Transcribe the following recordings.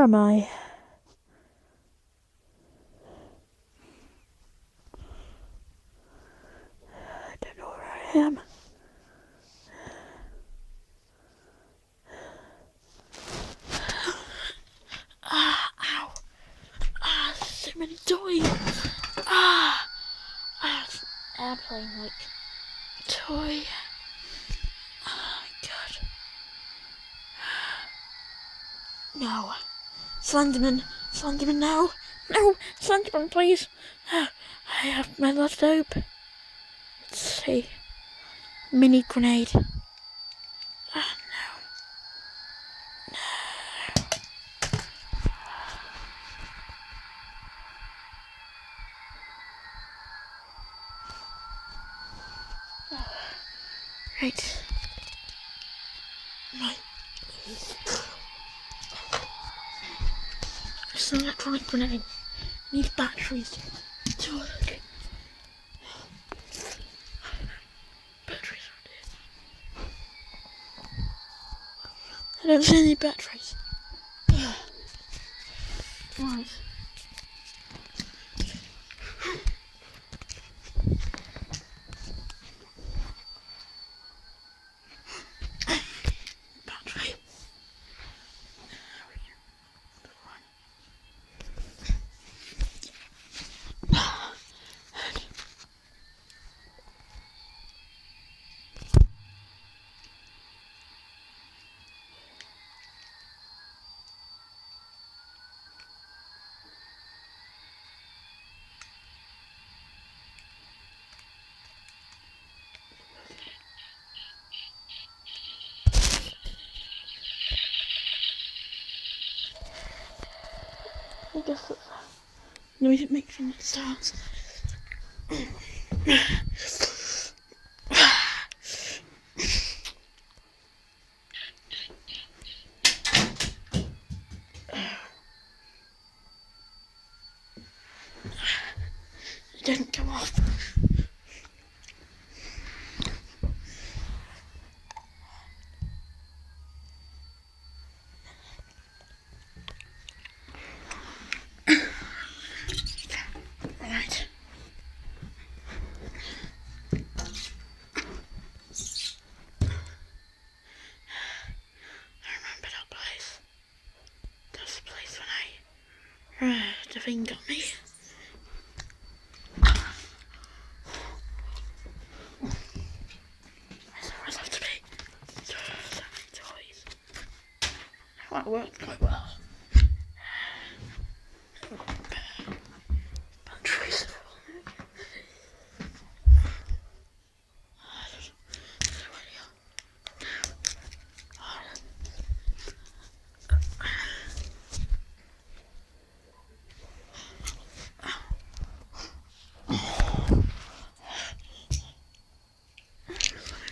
Where am I? I don't know where I am. Ow. So many toys. It's an airplane, like, toy. Oh my god. No. Slenderman, no. No, Slenderman, please. I have my last hope. Let's see. Mini grenade. No. Right. Right. It's an electronic grenade. Needs batteries to work. Batteries around here. I don't see any batteries. Right. Battery. I guess that's the noise it makes when it starts. It didn't come off. Right. I remember that place. That's the place when the thing got me. Where's have to be? So many toys. That worked quite well. Batteries.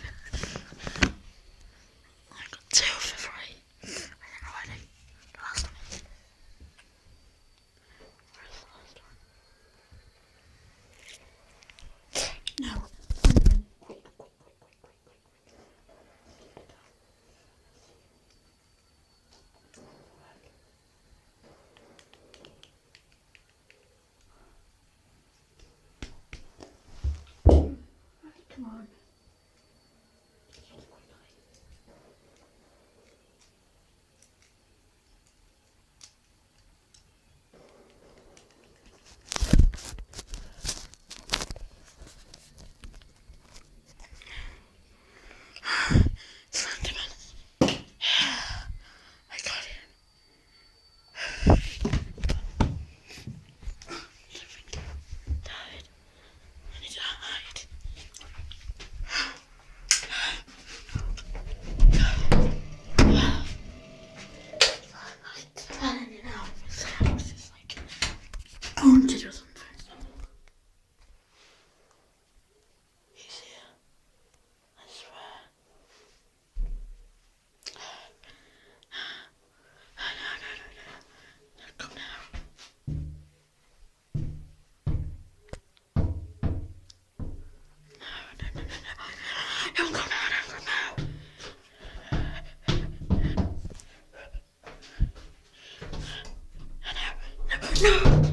Two for free. I think already. The last one. No!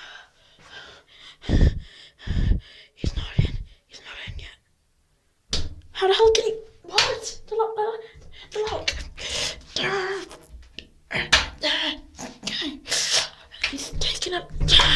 He's not in. He's not in yet. How the hell can he? What? The lock. The lock. Okay. He's taking up.